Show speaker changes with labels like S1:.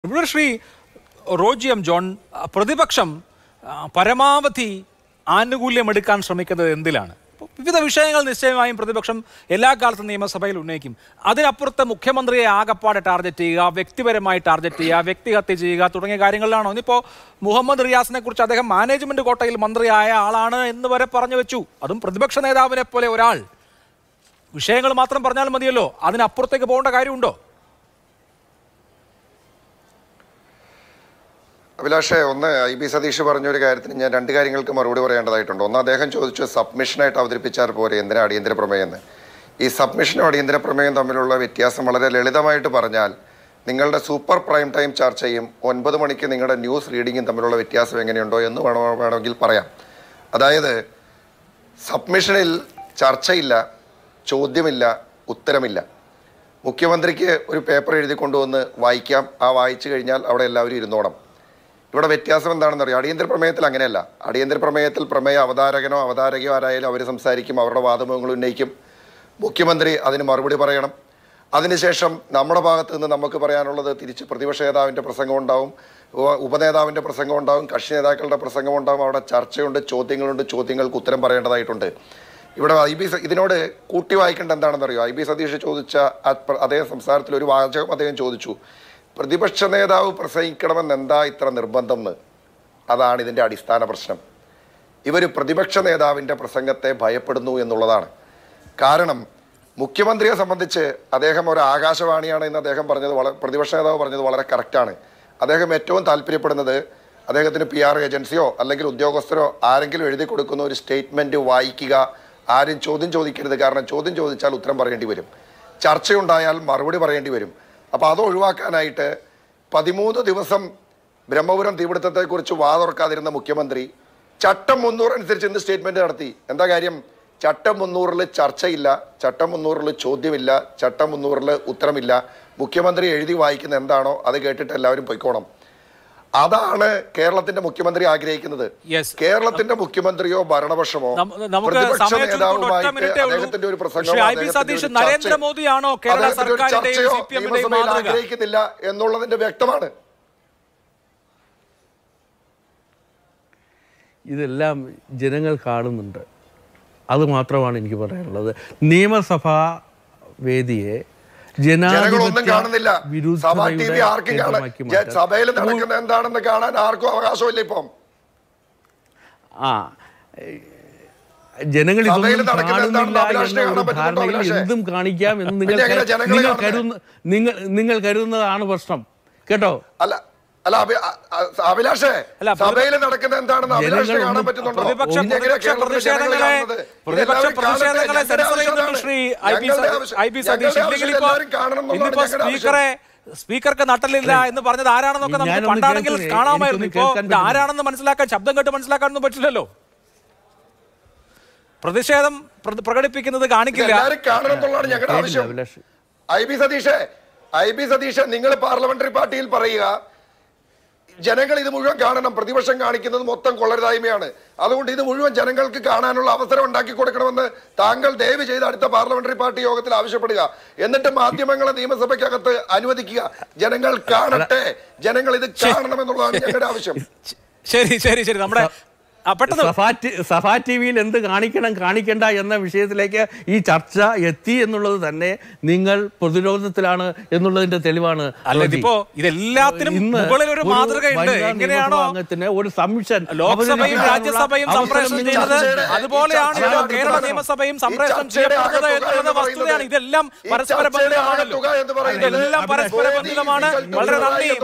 S1: ഇവിടെ Shri Roji M John പ്രതിപക്ഷം പരമാവധി ആനുകൂല്യം എടുക്കാൻ ശ്രമിക്കുന്നത് എന്തിലാണ്? വിവിധ വിഷയങ്ങൾ നിശ്ചയമായും പ്രതിപക്ഷം എല്ലാ കാലത്തും നിയമസഭയിൽ ഉന്നയിക്കും. അതിനപ്പുറത്ത് മുഖ്യമന്ത്രിയെ ആകപ്പാടെ ടാർഗറ്റ് ചെയ്യുക, വ്യക്തിപരമായി ടാർഗറ്റ് ചെയ്യുക, വ്യക്തിഹത്യ ചെയ്യുക തുടങ്ങിയ കാര്യങ്ങളിലാണോ? ഇന്നിപ്പോൾ മുഹമ്മദ് റിയാസിനെ കുറിച്ച് അദ്ദേഹം മാനേജ്മെന്റ് കോട്ടയിൽ മന്ത്രിയായ ആളാണ് എന്ന് വരെ പറഞ്ഞു വെച്ചു. അതും പ്രതിപക്ഷ നേതാവിനെ പോലെ ഒരാൾ. വിഷയങ്ങൾ മാത്രം പറഞ്ഞാൽ മതിയല്ലോ, അതിനപ്പുറത്തേക്ക് പോകേണ്ട കാര്യമുണ്ടോ?
S2: അഭിലാഷേ, ഒന്ന് IB സതീഷ് പറഞ്ഞൊരു കാര്യത്തിന് ഞാൻ രണ്ട് കാര്യങ്ങൾക്ക് മറുപടി പറയേണ്ടതായിട്ടുണ്ട്. ഒന്ന്, അദ്ദേഹം ചോദിച്ചു സബ്മിഷനായിട്ട് അവതരിപ്പിച്ചാൽ പോരെ, എന്തിനാ അടിയന്തര പ്രമേയം എന്ന്. ഈ സബ്മിഷനും അടിയന്തര പ്രമേയം തമ്മിലുള്ള വ്യത്യാസം വളരെ ലളിതമായിട്ട് പറഞ്ഞാൽ, നിങ്ങളുടെ സൂപ്പർ പ്രൈം ടൈം ചർച്ചയും 9 മണിക്ക് നിങ്ങളുടെ ന്യൂസ് റീഡിങ്ങും തമ്മിലുള്ള വ്യത്യാസം എങ്ങനെയുണ്ടോ എന്ന് വേണമെങ്കിൽ പറയാം. അതായത് സബ്മിഷനിൽ ചർച്ചയില്ല, ചോദ്യമില്ല, ഉത്തരമില്ല. മുഖ്യമന്ത്രിക്ക് ഒരു പേപ്പർ എഴുതി കൊണ്ടുവന്ന് വായിക്കാം, ആ വായിച്ചു കഴിഞ്ഞാൽ അവിടെ എല്ലാവരും ഇരുന്നോണം. ഇവിടെ വ്യത്യാസം എന്താണെന്ന് അറിയാം. അടിയന്തര പ്രമേയത്തിൽ അങ്ങനെയല്ല. അടിയന്തര പ്രമേയത്തിൽ പ്രമേയ അവതാരകനോ അവതാരകയോ ആരായാലും അവർ സംസാരിക്കും, അവരുടെ വാദമുഖങ്ങൾ ഉന്നയിക്കും, മുഖ്യമന്ത്രി അതിന് മറുപടി പറയണം. അതിനുശേഷം നമ്മുടെ ഭാഗത്ത് നിന്ന് നമുക്ക് പറയാനുള്ളത് തിരിച്ച് പ്രതിപക്ഷ നേതാവിൻ്റെ പ്രസംഗം ഉണ്ടാവും, ഉപനേതാവിൻ്റെ പ്രസംഗം ഉണ്ടാവും, കക്ഷി നേതാക്കളുടെ പ്രസംഗം ഉണ്ടാവും. അവിടെ ചർച്ചയുണ്ട്, ചോദ്യങ്ങളുണ്ട്, ചോദ്യങ്ങൾക്ക് ഉത്തരം പറയേണ്ടതായിട്ടുണ്ട്. ഇവിടെ ഇതിനോട് കൂട്ടി വായിക്കേണ്ട എന്താണെന്നറിയോ? IB സതീഷ് ചോദിച്ച അതേ സംസാരത്തിൽ ഒരു വാചകം അദ്ദേഹം ചോദിച്ചു, പ്രതിപക്ഷ നേതാവ് പ്രസംഗിക്കണമെന്ന് എന്താ ഇത്ര നിർബന്ധം എന്ന്. അതാണ് ഇതിൻ്റെ അടിസ്ഥാന പ്രശ്നം. ഇവർ പ്രതിപക്ഷ നേതാവിൻ്റെ പ്രസംഗത്തെ ഭയപ്പെടുന്നു എന്നുള്ളതാണ്. കാരണം മുഖ്യമന്ത്രിയെ സംബന്ധിച്ച് അദ്ദേഹം ഒരു ആകാശവാണിയാണ് എന്ന് അദ്ദേഹം പറഞ്ഞത്, പ്രതിപക്ഷ നേതാവ് പറഞ്ഞത് വളരെ കറക്റ്റാണ്. അദ്ദേഹം ഏറ്റവും താല്പര്യപ്പെടുന്നത് അദ്ദേഹത്തിന് PR ഏജൻസിയോ അല്ലെങ്കിൽ ഉദ്യോഗസ്ഥരോ ആരെങ്കിലും എഴുതി കൊടുക്കുന്ന ഒരു സ്റ്റേറ്റ്മെൻറ്റ് വായിക്കുക, ആരും ചോദ്യം ചോദിക്കരുത്. കാരണം ചോദ്യം ചോദിച്ചാൽ ഉത്തരം പറയേണ്ടി വരും, ചർച്ചയുണ്ടായാൽ മറുപടി പറയേണ്ടി വരും. അപ്പോൾ അത് ഒഴിവാക്കാനായിട്ട് 13 ദിവസം ബ്രഹ്മപുരം തീപിടുത്തത്തെക്കുറിച്ച് വാതുറക്കാതിരുന്ന മുഖ്യമന്ത്രി ചട്ടം 300 അനുസരിച്ച് ഇന്ന് സ്റ്റേറ്റ്മെൻറ്റ് നടത്തി. എന്താ കാര്യം? ചട്ടം 300 ചർച്ചയില്ല, ചട്ടം 300 ചോദ്യമില്ല, ചട്ടം 300 ഉത്തരമില്ല. മുഖ്യമന്ത്രി എഴുതി വായിക്കുന്ന എന്താണോ അത് കേട്ടിട്ട് എല്ലാവരും പൊയ്ക്കോണം. അതാണ് കേരളത്തിന്റെ മുഖ്യമന്ത്രി ആഗ്രഹിക്കുന്നത്. കേരളത്തിന്റെ മുഖ്യമന്ത്രിയോ ഭരണപക്ഷമോ പ്രതിപക്ഷ നേതാവുമായിട്ട് അദ്ദേഹത്തിന്റെ ഒരു പ്രസംഗം ആഗ്രഹിക്കുന്നില്ല എന്നുള്ളതിന്റെ വ്യക്തമാണ്.
S3: ഇതെല്ലാം ജനങ്ങൾ കാണുന്നുണ്ട്. അത് മാത്രമാണ് എനിക്ക് പറയാനുള്ളത്. നിയമസഭാ വേദിയെ
S2: ജനങ്ങളൊന്നും കാണുന്നില്ല. സഭാ TV ആർക്കും കാണാൻ, സഭയിൽ നടക്കുന്ന എന്താണെന്ന് കാണാൻ ആർക്കും അവകാശമില്ല. ഇപ്പം
S3: ജനങ്ങൾ എന്തും കാണിക്കാം എന്ന് നിങ്ങൾ കരുതുന്നതാണ് പ്രശ്നം കേട്ടോ.
S2: അല്ല അല്ല അഭിലാഷേ, സഭയിൽ നടക്കുന്ന എന്താണെന്ന് അഭിലാഷിനെ കാണാൻ പറ്റുന്നുണ്ടോ?
S1: സ്പീക്കർക്ക് നട്ടലില്ല എന്ന് പറഞ്ഞത് ആരാണെന്നൊക്കെ നമുക്ക് പണ്ടാണെങ്കിൽ കാണാമായിരുന്നു. ഇപ്പോ ആരാണെന്ന് മനസ്സിലാക്കാൻ, ശബ്ദം കേട്ട് മനസ്സിലാക്കാനൊന്നും പറ്റില്ലല്ലോ. പ്രതിഷേധം പ്രകടിപ്പിക്കുന്നത് കാണിക്കില്ല.
S2: കാണണം എന്നുള്ളതാണ് ഞങ്ങളുടെ ആവശ്യം. IB സതീഷ്, നിങ്ങൾ പാർലമെന്ററി പാർട്ടിയിൽ പറയുക, ജനങ്ങൾ ഇത് മുഴുവൻ കാണണം. പ്രതിപക്ഷം കാണിക്കുന്നത് മൊത്തം കൊള്ളരുതായ്മയാണ്. അതുകൊണ്ട് ഇത് മുഴുവൻ ജനങ്ങൾക്ക് കാണാനുള്ള അവസരം ഉണ്ടാക്കി കൊടുക്കണമെന്ന് താങ്കൾ ദയവ് ചെയ്ത് അടുത്ത പാർലമെന്ററി പാർട്ടി യോഗത്തിൽ ആവശ്യപ്പെടുക. എന്നിട്ട് മാധ്യമങ്ങളെ നിയമസഭയ്ക്കകത്ത് അനുവദിക്കുക. ജനങ്ങൾ കാണട്ടെ, ജനങ്ങൾ ഇത് കാണണമെന്നുള്ളതാണ് ഞങ്ങളുടെ ആവശ്യം.
S1: ശരി ശരി ശരി. നമ്മുടെ
S3: സഭാ TVയിൽ എന്ത് കാണിക്കണ്ട എന്ന വിഷയത്തിലേക്ക് ഈ ചർച്ച എത്തി എന്നുള്ളത് തന്നെ നിങ്ങൾ പ്രതിരോധത്തിലാണ് എന്നുള്ളതിന്റെ തെളിവാണ്. ഒരു സംശയം
S1: ലോക്സഭയും രാജ്യസഭയും സംപ്രേഷണം ചെയ്യുന്നത് അതുപോലെയാണ് കേരള നിയമസഭയും സംപ്രേഷണം ചെയ്യപ്പെടുന്നത് എന്നുള്ളത് വസ്തുതയാണ്. ഇതെല്ലാം പരസ്പര ബന്ധിതമാണല്ലോ. ഇതെല്ലാം പരസ്പര ബന്ധിതമാണ്. വളരെ നന്ദി.